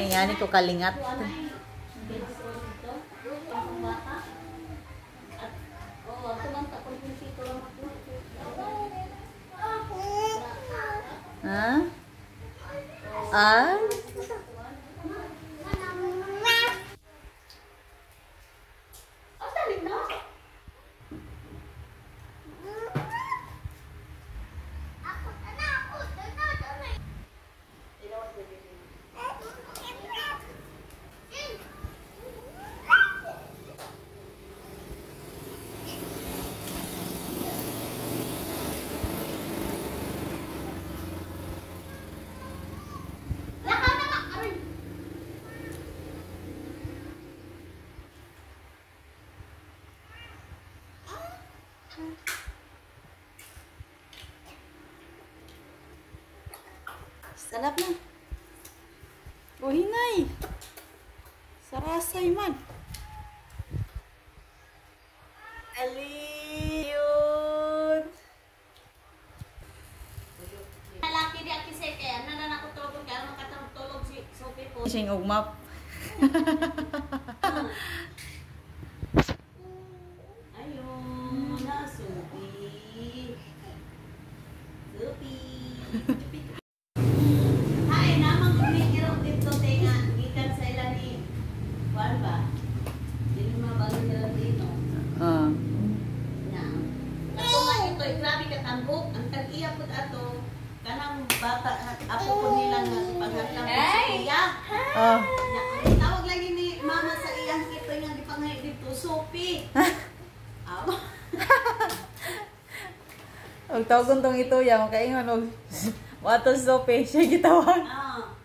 Yani ko kalingat. Ha? Ah? Sarap na. O hinay. Sarasay man. Aliyun. Lalaki di aki say kaya nanan ako tulog kaya makatulog si Sophie po. Sing ugmap. Ayun na Sophie. Sophie. Hay namang kumikiro dito tenga gikan sa ila ni Juan ba? Dili mabalo nila dito. Ato nga ito, grabe katambok. Ang tag-iya po ato, kanang bata, apo po nila nga paghatang po sa iya. Tawag lagi ni mama sa iyang ito nga gipangay dito, Sophie. Og tawgon tong ito ya, makaingon og watos Sophie siya gitawag.